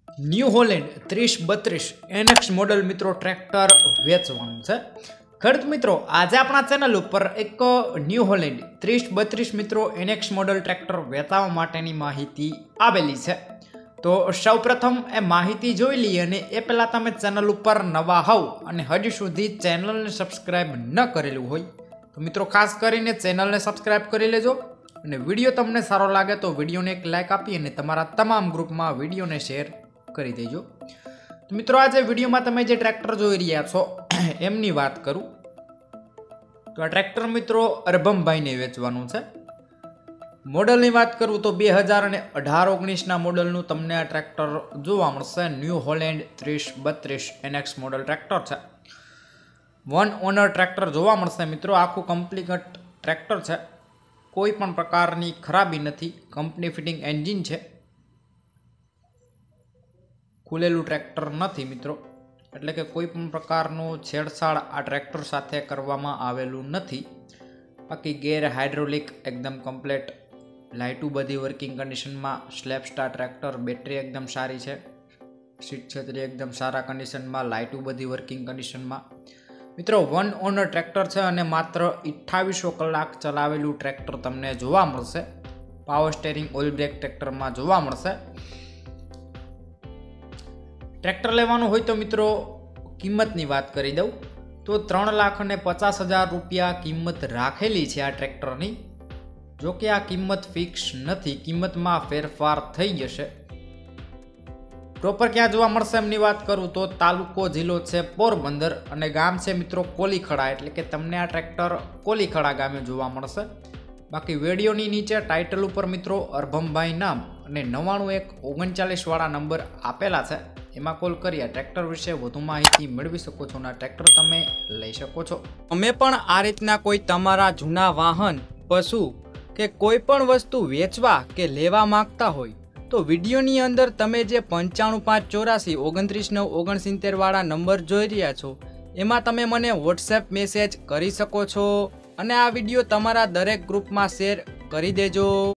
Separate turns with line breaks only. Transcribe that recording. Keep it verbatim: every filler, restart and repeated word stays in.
New Holland ત્રીસ બત્રીસ NX model મિત્રો ટ્રેક્ટર વેચવાનું છે। ખેડૂત મિત્રો, આજે આપણા ચેનલ ઉપર એક ન્યૂ હોલેન્ડ ત્રીસ બત્રીસ મિત્રો એનએક્સ મોડલ ટ્રેક્ટર વેચવા માટેની માહિતી આવેલી છે। તો સૌપ્રથમ એ માહિતી જોઈ લઈએ અને એ પહેલાં તમે ચેનલ ઉપર નવા હોવ અને હજી સુધી ચેનલને સબસ્ક્રાઈબ ન કરેલું હોય તો મિત્રો ખાસ કરીને ચેનલને સબસ્ક્રાઈબ કરી લેજો અને વિડીયો તમને સારો લાગે તો વિડીયોને એક લાઇક આપી અને તમારા તમામ ગ્રુપમાં વિડીયોને શેર કરી દેજો। તો મિત્રો, આજે વિડીયોમાં તમે જે ટ્રેક્ટર જોઈ રહ્યા છો એમની વાત કરું તો આ ટ્રેક્ટર મિત્રો અરભમભાઈને વેચવાનું છે। મોડલની વાત કરું તો બે હજાર અને અઢાર ઓગણીસના મોડલનું તમને આ ટ્રેક્ટર જોવા મળશે। ન્યૂ હોલેન્ડ ત્રીસ બત્રીસ એનએક્સ મોડલ ટ્રેક્ટર છે। વન ઓનર ટ્રેક્ટર જોવા મળશે મિત્રો। આખું કમ્પ્લીટ ટ્રેક્ટર છે, કોઈ પણ પ્રકારની ખરાબી નથી, કંપની ફિટિંગ એન્જિન છે, ખુલેલું ટ્રેક્ટર નથી મિત્રો, એટલે કે કોઈ પણ પ્રકારનું છેડછાડ આ ટ્રેક્ટર સાથે કરવામાં આવેલું નથી। બાકી ગેર હાઇડ્રોલિક એકદમ કમ્પ્લેટ, લાઇટું બધી વર્કિંગ કન્ડિશનમાં, સ્લેપ સ્ટાર ટ્રેક્ટર, બેટરી એકદમ સારી છે, સીટ છત્રી એકદમ સારા કન્ડિશનમાં, લાઇટું બધી વર્કિંગ કન્ડિશનમાં મિત્રો વન ઓનર ટ્રેક્ટર છે અને માત્ર અઠ્ઠાવીસો કલાક ચલાવેલું ટ્રેક્ટર તમને જોવા મળશે। પાવર સ્ટેરિંગ ઓઇલ બ્રેક ટ્રેક્ટરમાં જોવા મળશે। ટ્રેક્ટર લેવાનું હોય તો મિત્રો કિંમતની વાત કરી દઉં તો ત્રણ લાખ અને પચાસ હજાર રૂપિયા કિંમત રાખેલી છે આ ટ્રેક્ટરની। જો કે આ કિંમત ફિક્સ નથી, કિંમતમાં ફેરફાર થઈ જશે। પ્રોપર ક્યાં જોવા મળશે એમની વાત કરું તો તાલુકો જિલ્લો છે પોરબંદર અને ગામ છે મિત્રો કોલીખડા, એટલે કે તમને આ ટ્રેક્ટર કોલીખડા ગામે જોવા મળશે। બાકી વિડીયોની નીચે ટાઇટલ ઉપર મિત્રો અરભમભાઈ નામ અને નવ્વાણું એક ઓગણચાલીસ વાળા નંબર આપેલા છે, એમાં કોલ કરી આ ટ્રેક્ટર વિશે વધુ માહિતી મેળવી શકો છો અને આ ટ્રેક્ટર તમે લઈ શકો છો। અમે પણ આ રીતના કોઈ તમારા જૂના વાહન, પશુ કે કોઈ પણ વસ્તુ વેચવા કે લેવા માંગતા હોય તો વિડીયોની અંદર તમે જે પંચાણું પાંચ ચોરાસી ઓગણત્રીસ નવ ઓગણસિત્તેર વાળા નંબર જોઈ રહ્યા છો એમાં તમે મને વોટ્સએપ મેસેજ કરી શકો છો અને આ વિડીયો તમારા દરેક ગ્રુપમાં શેર કરી દેજો।